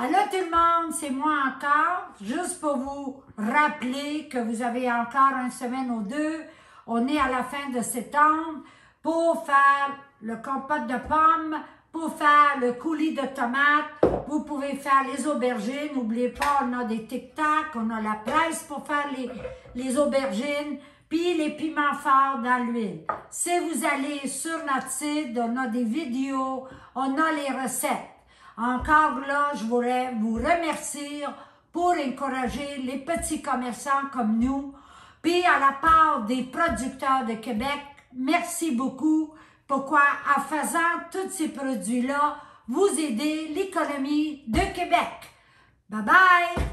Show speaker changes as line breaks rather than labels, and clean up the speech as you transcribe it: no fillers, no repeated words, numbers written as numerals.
Allô tout le monde, c'est moi encore, juste pour vous rappeler que vous avez encore une semaine ou deux. On est à la fin de septembre pour faire le compote de pommes, pour faire le coulis de tomates. Vous pouvez faire les aubergines. N'oubliez pas, on a des tic-tac, on a la presse pour faire les aubergines, puis les piments forts dans l'huile. Si vous allez sur notre site, on a des vidéos, on a les recettes. Encore là, je voudrais vous remercier pour encourager les petits commerçants comme nous. Puis à la part des producteurs de Québec, merci beaucoup. Pourquoi? En faisant tous ces produits-là, vous aidez l'économie de Québec. Bye bye!